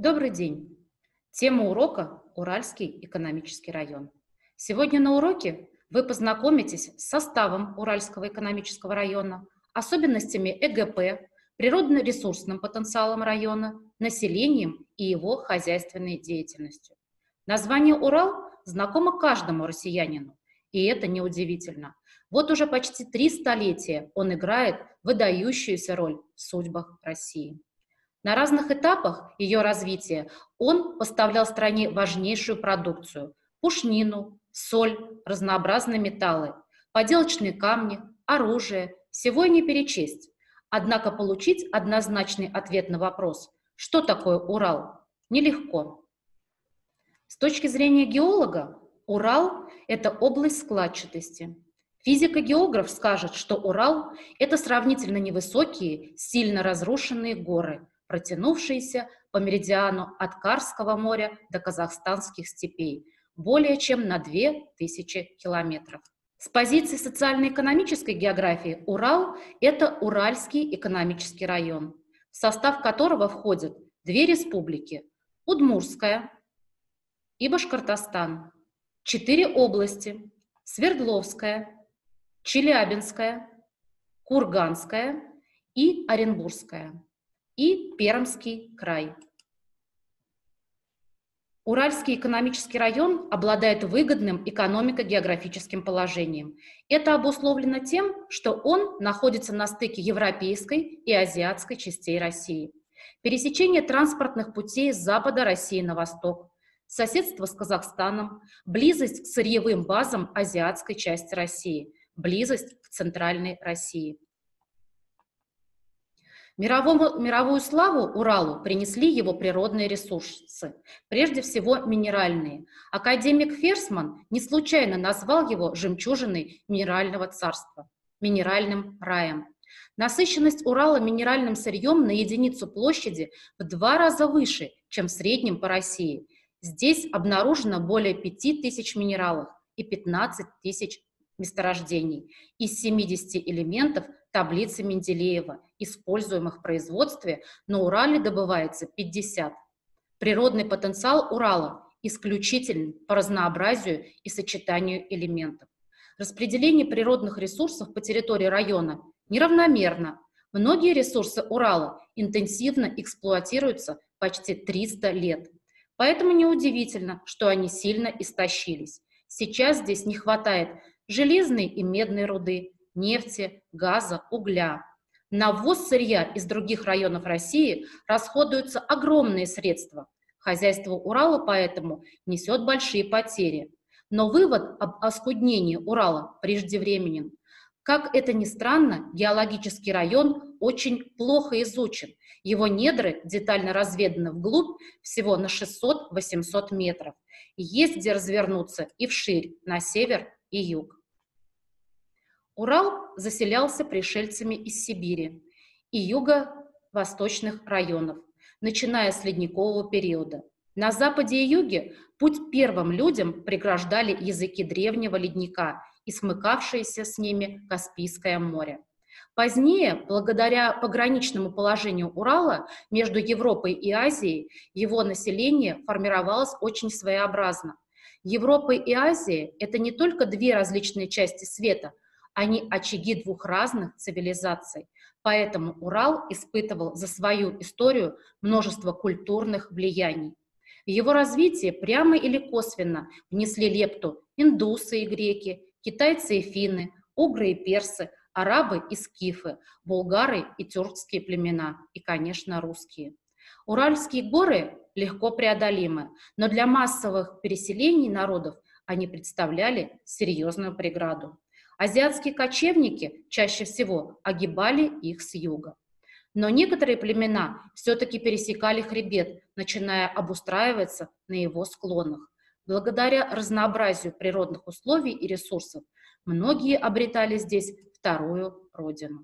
Добрый день! Тема урока — Уральский экономический район. Сегодня на уроке вы познакомитесь с составом Уральского экономического района, особенностями ЭГП, природно-ресурсным потенциалом района, населением и его хозяйственной деятельностью. Название «Урал» знакомо каждому россиянину, и это неудивительно. Вот уже почти 3 столетия он играет выдающуюся роль в судьбах России. На разных этапах ее развития он поставлял стране важнейшую продукцию — пушнину, соль, разнообразные металлы, поделочные камни, оружие, всего и не перечесть. Однако получить однозначный ответ на вопрос, что такое Урал, нелегко. С точки зрения геолога, Урал — это область складчатости. Физик-географ скажет, что Урал — это сравнительно невысокие, сильно разрушенные горы, протянувшиеся по меридиану от Карского моря до казахстанских степей, более чем на 2000 километров. С позиции социально-экономической географии Урал — это Уральский экономический район, в состав которого входят 2 республики — Удмуртская и Башкортостан, 4 области — Свердловская, Челябинская, Курганская и Оренбургская, и Пермский край. Уральский экономический район обладает выгодным экономико-географическим положением. Это обусловлено тем, что он находится на стыке европейской и азиатской частей России. Пересечение транспортных путей с запада России на восток, соседство с Казахстаном, близость к сырьевым базам азиатской части России, близость к центральной России. Мировую славу Уралу принесли его природные ресурсы, прежде всего минеральные. Академик Ферсман не случайно назвал его жемчужиной минерального царства, минеральным раем. Насыщенность Урала минеральным сырьем на единицу площади в 2 раза выше, чем в среднем по России. Здесь обнаружено более 5000 минералов и 15 тысяч месторождений. Из 70 элементов таблицы Менделеева, используемых в производстве, на Урале добывается 50. Природный потенциал Урала исключителен по разнообразию и сочетанию элементов. Распределение природных ресурсов по территории района неравномерно. Многие ресурсы Урала интенсивно эксплуатируются почти 300 лет. Поэтому неудивительно, что они сильно истощились. Сейчас здесь не хватает железной и медной руды, нефти, газа, угля. На ввоз сырья из других районов России расходуются огромные средства. Хозяйство Урала поэтому несет большие потери. Но вывод об оскуднении Урала преждевременен. Как это ни странно, геологический район очень плохо изучен. Его недры детально разведаны вглубь всего на 600-800 метров. Есть где развернуться и вширь, на север и юг. Урал заселялся пришельцами из Сибири и юго-восточных районов, начиная с ледникового периода. На западе и юге путь первым людям преграждали языки древнего ледника и смыкавшееся с ними Каспийское море. Позднее, благодаря пограничному положению Урала между Европой и Азией, его население формировалось очень своеобразно. Европа и Азия — это не только 2 различные части света, они очаги 2 разных цивилизаций. Поэтому Урал испытывал за свою историю множество культурных влияний. В его развитие прямо или косвенно внесли лепту индусы и греки, китайцы и финны, угры и персы, арабы и скифы, булгары и тюркские племена и, конечно, русские. Уральские горы легко преодолимы, но для массовых переселений народов они представляли серьезную преграду. Азиатские кочевники чаще всего огибали их с юга. Но некоторые племена все-таки пересекали хребет, начиная обустраиваться на его склонах. Благодаря разнообразию природных условий и ресурсов многие обретали здесь вторую родину.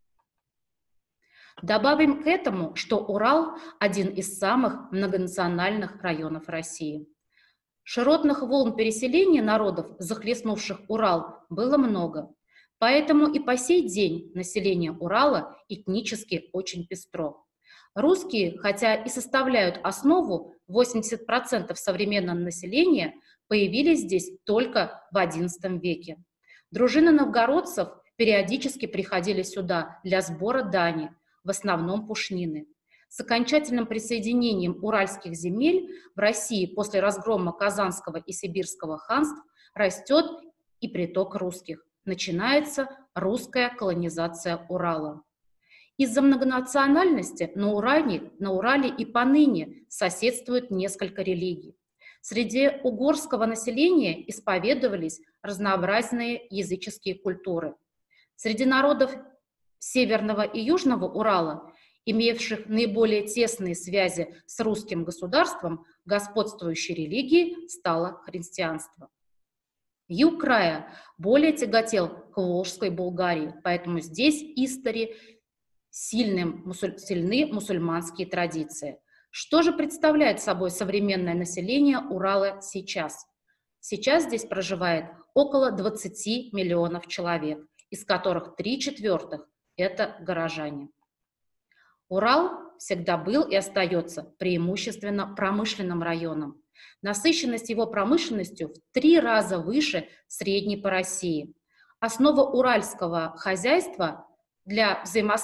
Добавим к этому, что Урал – один из самых многонациональных районов России. Широтных волн переселения народов, захлестнувших Урал, было много. Поэтому и по сей день население Урала этнически очень пестро. Русские, хотя и составляют основу, 80% современного населения появились здесь только в XI веке. Дружины новгородцев периодически приходили сюда для сбора дани, в основном пушнины. С окончательным присоединением уральских земель в России после разгрома Казанского и Сибирского ханств растет и приток русских. Начинается русская колонизация Урала. Из-за многонациональности на Урале и поныне соседствуют несколько религий. Среди угорского населения исповедовались разнообразные языческие культуры. Среди народов Северного и Южного Урала, имевших наиболее тесные связи с русским государством, господствующей религией стало христианство. Юг края более тяготел к Волжской Булгарии, поэтому здесь истори сильны мусульманские традиции. Что же представляет собой современное население Урала сейчас? Сейчас здесь проживает около 20 миллионов человек, из которых 3/4 – это горожане. Урал всегда был и остается преимущественно промышленным районом. Насыщенность его промышленностью в 3 раза выше средней по России. Основа уральского хозяйства для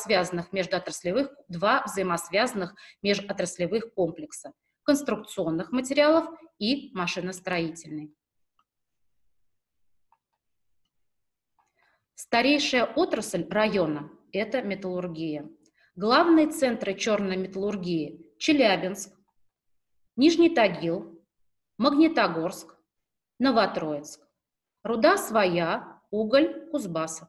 два взаимосвязанных межотраслевых комплекса – конструкционных материалов и машиностроительный. Старейшая отрасль района – это металлургия. Главные центры черной металлургии – Челябинск, Нижний Тагил, Магнитогорск, Новотроицк. Руда своя, уголь, Кузбасса.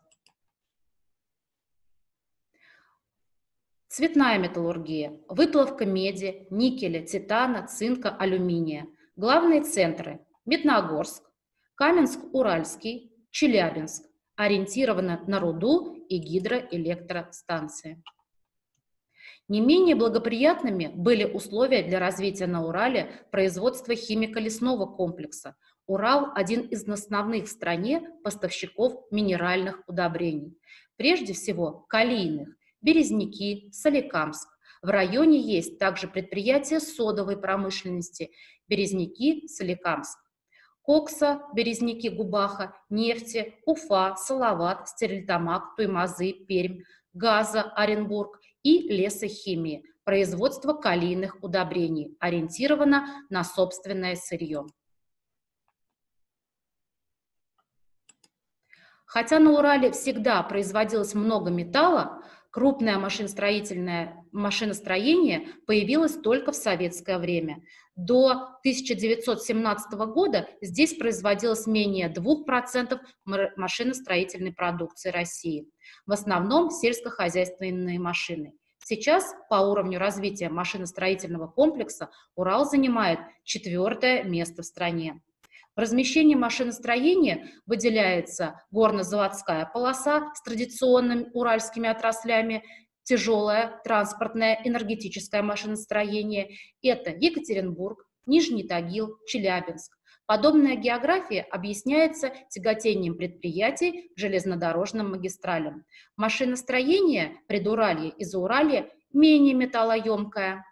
Цветная металлургия, выплавка меди, никеля, титана, цинка, алюминия. Главные центры – Медногорск, Каменск-Уральский, Челябинск. Ориентирована на руду и гидроэлектростанции. Не менее благоприятными были условия для развития на Урале производства химико-лесного комплекса. Урал – один из основных в стране поставщиков минеральных удобрений. Прежде всего, калийных – Березники, Соликамск. В районе есть также предприятия содовой промышленности – Березники, Соликамск. Кокса, Березники, Губаха, нефти, Уфа, Салават, Стерлитамак, Туймазы, Пермь, газа, Оренбург и лесохимии, производство калийных удобрений, ориентировано на собственное сырье. Хотя на Урале всегда производилось много металла, крупное машиностроение появилось только в советское время. До 1917 года здесь производилось менее 2% машиностроительной продукции России, в основном сельскохозяйственные машины. Сейчас по уровню развития машиностроительного комплекса Урал занимает 4-е место в стране. В размещении машиностроения выделяется горно-заводская полоса с традиционными уральскими отраслями, тяжелое транспортное энергетическое машиностроение. Это Екатеринбург, Нижний Тагил, Челябинск. Подобная география объясняется тяготением предприятий к железнодорожным магистралям. Машиностроение Предуралья и Зауралья менее металлоемкое.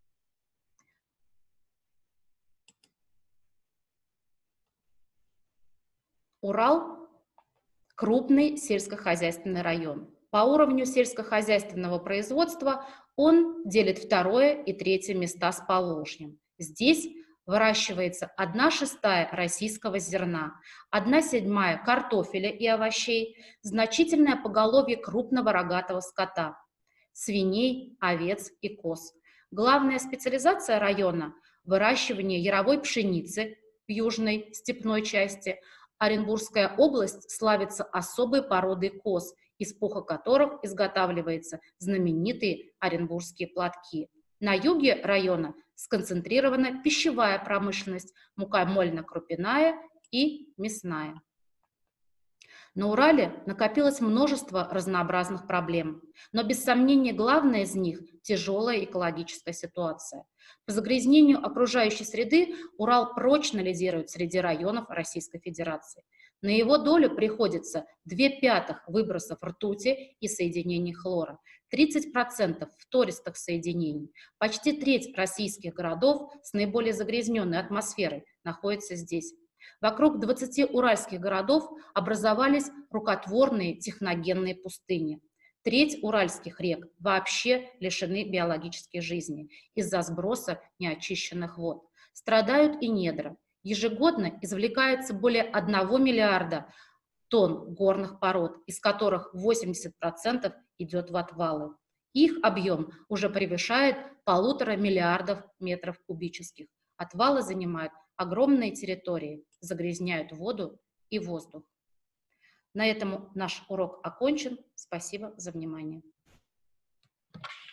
Урал – крупный сельскохозяйственный район. По уровню сельскохозяйственного производства он делит 2-е и 3-е места с Поволжьем. Здесь выращивается 1/6 российского зерна, 1/7 картофеля и овощей, значительное поголовье крупного рогатого скота, свиней, овец и коз. Главная специализация района – выращивание яровой пшеницы в южной степной части. Оренбургская область славится особой породой коз, из пуха которых изготавливаются знаменитые оренбургские платки. На юге района сконцентрирована пищевая промышленность, мукомольно-крупяная и мясная. На Урале накопилось множество разнообразных проблем, но без сомнения главная из них – тяжелая экологическая ситуация. По загрязнению окружающей среды Урал прочно лидирует среди районов Российской Федерации. На его долю приходится 2/5 выбросов ртути и соединений хлора, 30% фтористых соединений. Почти треть российских городов с наиболее загрязненной атмосферой находится здесь. Вокруг 20 уральских городов образовались рукотворные техногенные пустыни. Треть уральских рек вообще лишены биологической жизни из-за сброса неочищенных вод. Страдают и недра. Ежегодно извлекается более 1 миллиарда тонн горных пород, из которых 80% идет в отвалы. Их объем уже превышает 1,5 миллиардов метров кубических. Отвалы занимают огромные территории, загрязняют воду и воздух. На этом наш урок окончен. Спасибо за внимание.